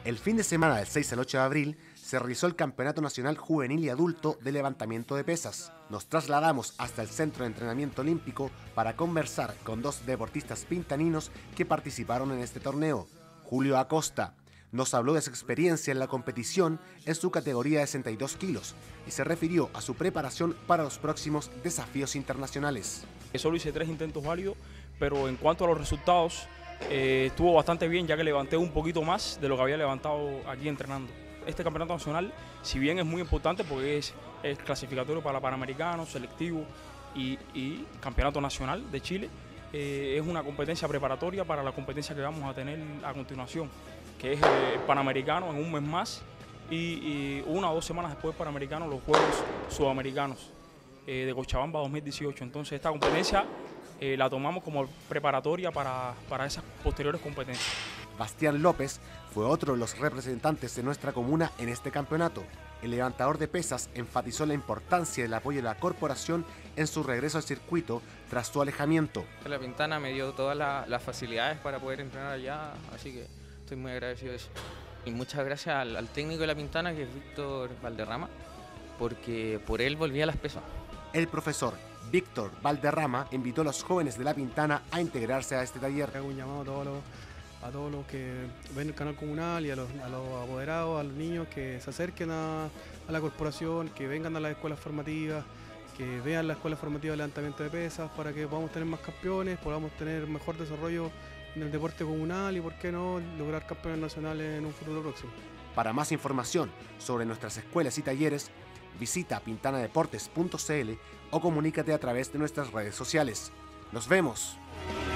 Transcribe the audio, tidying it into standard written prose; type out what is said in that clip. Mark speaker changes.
Speaker 1: El fin de semana del 6 al 8 de abril se realizó el Campeonato Nacional Juvenil y Adulto de Levantamiento de Pesas. Nos trasladamos hasta el Centro de Entrenamiento Olímpico para conversar con dos deportistas pintaninos que participaron en este torneo. Julio Acosta nos habló de su experiencia en la competición en su categoría de 62 kilos y se refirió a su preparación para los próximos desafíos internacionales.
Speaker 2: Solo hice 3 intentos válidos, pero en cuanto a los resultados, estuvo bastante bien, ya que levanté un poquito más de lo que había levantado aquí entrenando. Este campeonato nacional, si bien es muy importante porque es clasificatorio para Panamericanos, selectivo y campeonato nacional de Chile, es una competencia preparatoria para la competencia que vamos a tener a continuación, que es el Panamericano en un mes más y 1 o 2 semanas después del Panamericano los Juegos Sudamericanos de Cochabamba 2018. Entonces esta competencia la tomamos como preparatoria para esas posteriores competencias.
Speaker 1: Bastián López fue otro de los representantes de nuestra comuna en este campeonato. El levantador de pesas enfatizó la importancia del apoyo de la corporación en su regreso al circuito tras su alejamiento.
Speaker 3: La Pintana me dio todas las facilidades para poder entrenar allá, así que estoy muy agradecido de eso. Y muchas gracias al técnico de La Pintana, que es Víctor Valderrama, porque por él volví a las pesas.
Speaker 1: El profesor Víctor Valderrama invitó a los jóvenes de La Pintana a integrarse a este taller.
Speaker 4: Hago un llamado a todos los que ven el canal comunal y a los apoderados, a los niños que se acerquen a la corporación, que vengan a las escuelas formativas, que vean la escuela formativa de levantamiento de pesas para que podamos tener más campeones, podamos tener mejor desarrollo en el deporte comunal y, por qué no, lograr campeones nacionales en un futuro próximo.
Speaker 1: Para más información sobre nuestras escuelas y talleres, visita pintanadeportes.cl o comunícate a través de nuestras redes sociales. ¡Nos vemos!